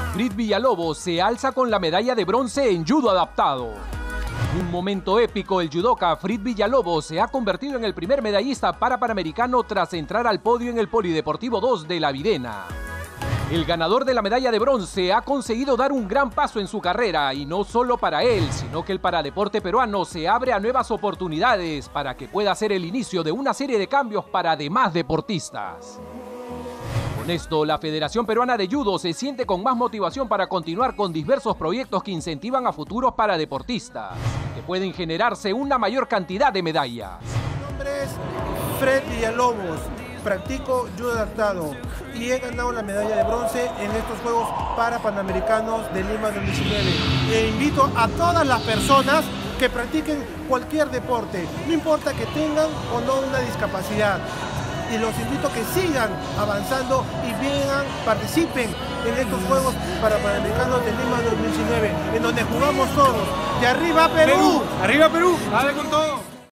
Frid Villalobos se alza con la medalla de bronce en judo adaptado. En un momento épico, el judoka Frid Villalobos se ha convertido en el primer medallista para Panamericano tras entrar al podio en el Polideportivo 2 de La Videna. El ganador de la medalla de bronce ha conseguido dar un gran paso en su carrera, y no solo para él, sino que el paradeporte peruano se abre a nuevas oportunidades para que pueda ser el inicio de una serie de cambios para demás deportistas. Con esto, la Federación Peruana de Judo se siente con más motivación para continuar con diversos proyectos que incentivan a futuros paradeportistas, que pueden generarse una mayor cantidad de medallas. Mi nombre es Frid Villalobos, practico judo adaptado y he ganado la medalla de bronce en estos Juegos Panamericanos de Lima 2019. E invito a todas las personas que practiquen cualquier deporte, no importa que tengan o no una discapacidad. Y los invito a que sigan avanzando y vengan, participen en estos Juegos Panamericanos de Lima 2019, en donde jugamos todos. ¡Y arriba Perú! ¡Arriba Perú! ¡Dale con todo!